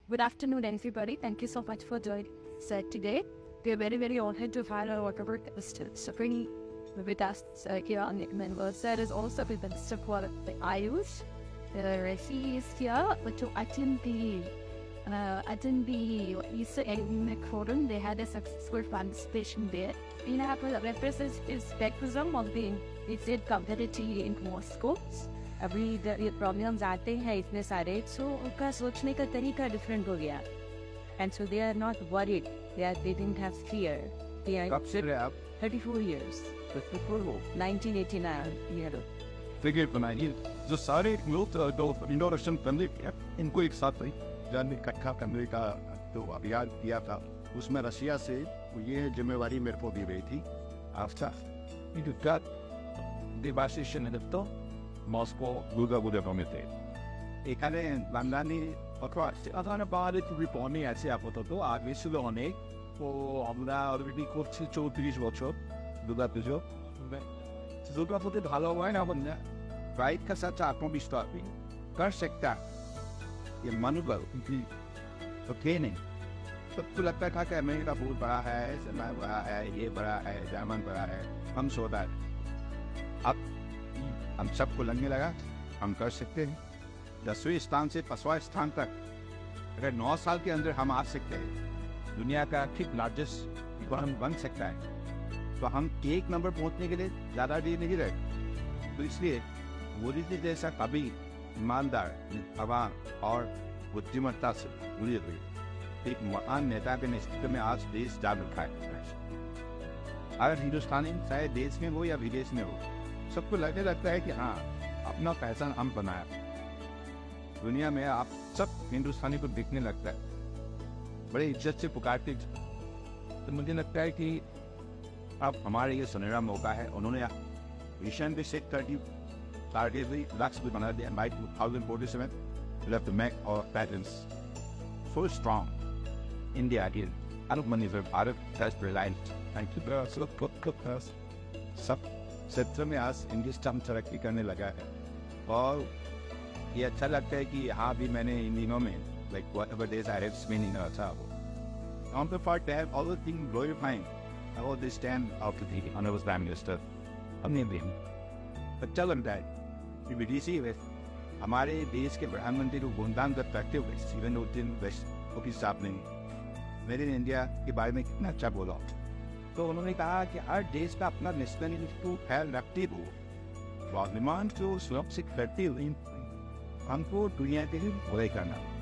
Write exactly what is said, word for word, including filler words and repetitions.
Good afternoon, everybody. Thank you so much for joining us uh, today. We are very, very honored to have our water suffering with us uh, here on the members. There is also the Minister for the Ayush. Uh, he is here to attend the uh, attend the Easter Economic Forum. They had a successful participation there. We have represents his spectrum of the Eastern community in Moscow. अभी इधर ये problems आते हैं इतने सारे, सो उनका सोचने का तरीका डिफरेंट हो गया, and so they are not worried, they are they didn't have fear. They are कब से रहे आप? thirty-four years. thirty-four हो? nineteen eighty-nine year. फिगर बनाइए जो सारे लोग जो इंडो रशियन फैमिली इनको एक साथ जानने इकट्ठा करने का जो अभियान किया था, उसमें रशिया से ये जिम्मेवारी मेरे को दी गई थी. After it got devastation in the Moscow Buddha Buddha Committee. এখানে বাঙালি অথবা সাধারণ বাঙালি রিপনে আছে আপাতত, আগে ছিল অনেক. তো আমরা অলরেডি করছি চৌত্রিশ বছর দুর্গা পুজো. দুর্গা পুজো ভালো হয় না বল না, राइट का सच आत्मविश्वास भी कर सकता है. ये मनोबल तो थे नहीं. सबको लगता था कि अमेरिका बहुत बड़ा है, समय बड़ा है, ये बड़ा है, जर्मन बड़ा है, हम सोता है. अब हम सबको लगने लगा हम कर सकते हैं. दसवें स्थान से पांचवा स्थान तक अगर नौ साल के अंदर हम आ सकते हैं, दुनिया का ठीक लार्जेस्ट इकोनॉमी बन सकता है, तो हम एक नंबर पहुंचने के लिए ज़्यादा देर नहीं रहे. तो इसलिए मोदी जी जैसा कभी ईमानदार, निष्ठावान और बुद्धिमत्ता से जुड़े हुए एक महान नेता के नेतृत्व में आज देश जा रखा है. अगर हिंदुस्तानी चाहे देश में हो या विदेश में हो, सबको लगने लगता है कि हाँ अपना पहचान हम बनाया. दुनिया में आप सब हिंदुस्तानी को दिखने लगता है, बड़े इज्जत से पुकारते. तो मुझे लगता है कि अब हमारे ये सुनहरा मौका है. उन्होंने विजन भी सेट कर दी, टारगेट भी, लक्ष्य भी बना दिया. By two thousand forty seven we'll have to make our patents so strong. India again, आत्मनिर्भर Bharat, that's reliant. Thank you. सब क्षेत्र में आज हिंदुस्तान तरक्की करने लगा है, और ये अच्छा लगता है कि यहाँ भी मैंने इन दिनों में like whatever days I have spent in Assam, counterpart to have all the things glorifying all this stand of the honorable Prime Minister. हमने भी बच्चा बनता है विदेशी में हमारे देश के प्रधानमंत्री को गुणगान करते हुए स्टीवन ओटिन ऑफिस साहब ने मेड इन इंडिया के बारे में कितना अच्छा बोला. तो उन्होंने कहा कि हर देश का अपना नेशनल इंस्टीट्यूट ख्याल रखते हो, स्वाभिमान को सुरक्षित करते हुए हमको दुनिया के लिए बुराई करना.